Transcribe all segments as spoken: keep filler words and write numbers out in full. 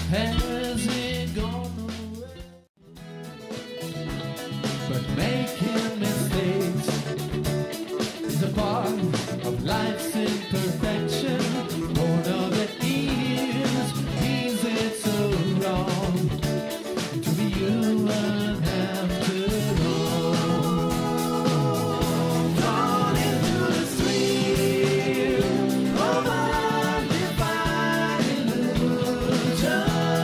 has it gone away? But making mistakes is a part of life's imperfection. Born of the ears, means it's so wrong to be human after all. Drawn into the stream of undefined illusion,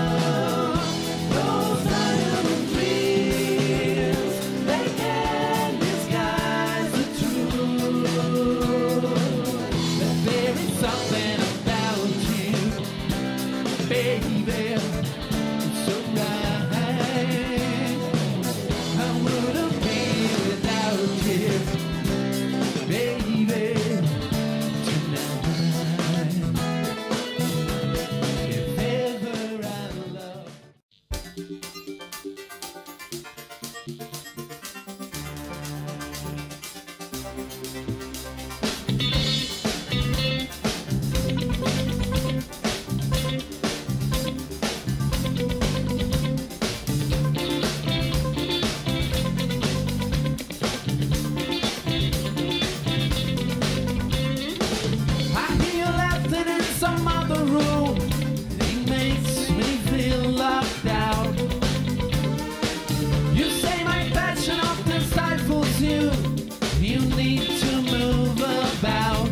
those diamond dreams, they can disguise the truth. But there is something about you, baby, it's so right. I wouldn't be without you, baby, tonight. If ever I love. I hear you laughing in some other room. It makes me feel locked out. You say my passion often stifles you. You need to move about.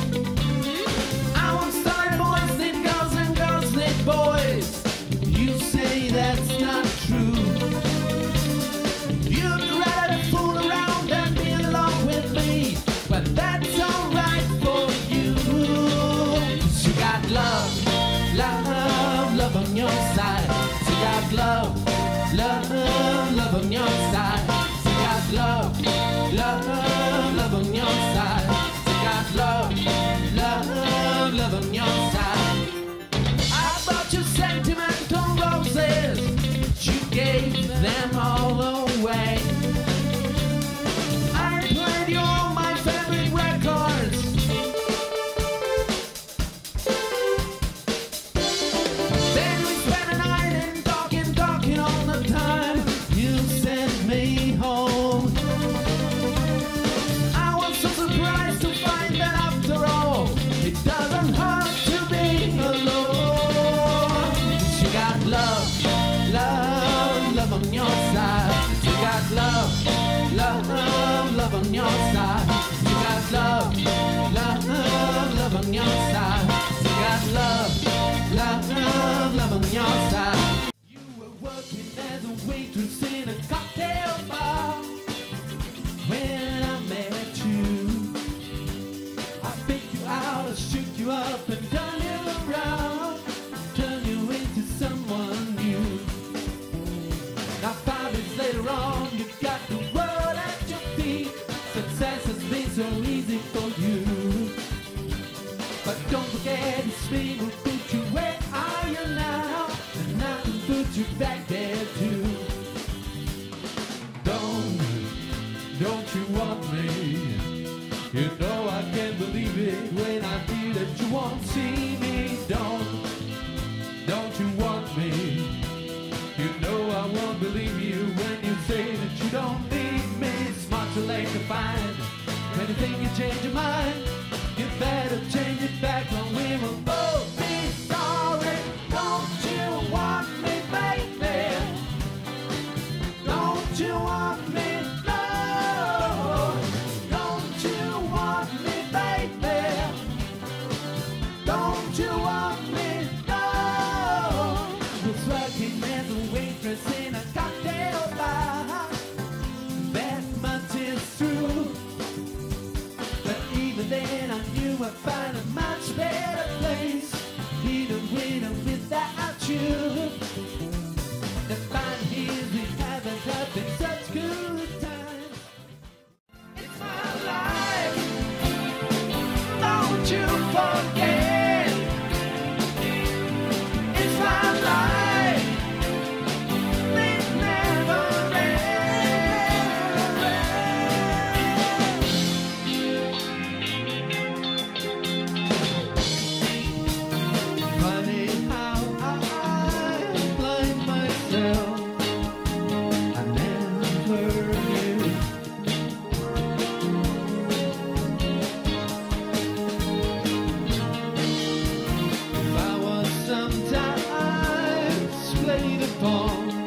I want starry boys, need girls and girls need boys. You say that's not true. You'd rather fool around than be in love with me, but that's alright for you. 'Cause you got love, love, love on your side. You got love, love, love on your side. You got love, love, love on your side. You got love, love, love on your side. I bought you sentimental roses, you gave them all away. I played you all my favorite records. Then we spent a night in talking, talking all the time. You sent me home. I was so surprised to find that after all, it doesn't hurt to be alone. You got love, love, love on your side. You got love, love, love on your side. You got love, love, love on your side. You got love, love, love on your side. You were working as a waitress in a cocktail bar when I met you. I picked you out, I shook you up and turn you around, turn you into someone new. Now five years later on, you got the world at your feet. Success has been so easy for you. But don't forget, it's me who put you where are you now, and I can put you back there too. Don't, don't you want me? You know I can't believe it when I hear that you won't see me. Don't, don't you want me? You know I won't believe you when you say that you don't need me. It's much too late to find. When you think you change your mind, you better change it back or we will both be sorry. Don't you want me, baby? Don't you want me? No. Don't you want me, baby? Don't you want me? No. Was working as a waitress in a cocktail bar. That much is true. But even then I knew I'd find a much better place, even with or without you. The fine years we haven't had been such good times. It's my life, don't you forget. It's my life, it never ends. Funny how I myself. I never knew. If I was sometimes played upon,